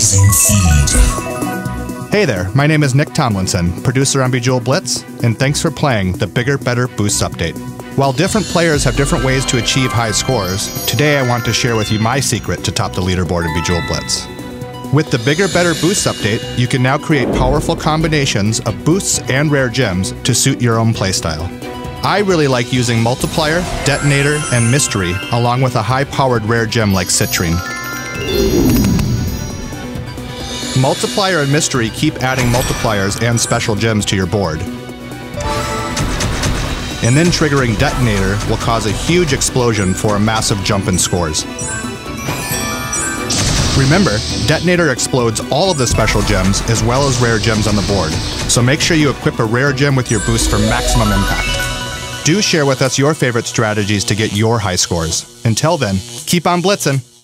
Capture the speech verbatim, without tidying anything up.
Blazing feed. Hey there, my name is Nick Tomlinson, producer on Bejeweled Blitz, and thanks for playing the Bigger, Better Boosts update. While different players have different ways to achieve high scores, today I want to share with you my secret to top the leaderboard in Bejeweled Blitz. With the Bigger, Better Boosts update, you can now create powerful combinations of boosts and rare gems to suit your own playstyle. I really like using Multiplier, Detonator, and Mystery, along with a high-powered rare gem like Citrine. Multiplier and Mystery keep adding multipliers and special gems to your board. And then triggering Detonator will cause a huge explosion for a massive jump in scores. Remember, Detonator explodes all of the special gems as well as rare gems on the board, so make sure you equip a rare gem with your boost for maximum impact. Do share with us your favorite strategies to get your high scores. Until then, keep on blitzing!